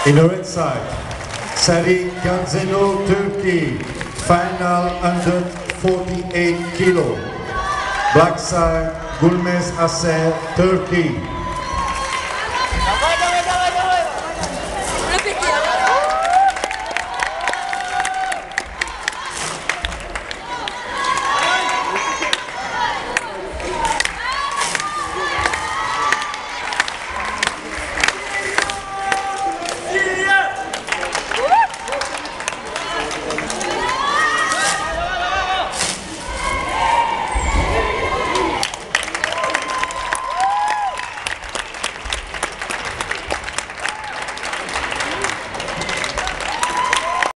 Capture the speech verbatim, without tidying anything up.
In the red side, Sari Kanzeno, Turkey, final one hundred forty-eight kilo. Black side, Gulmez Aser, Turkey.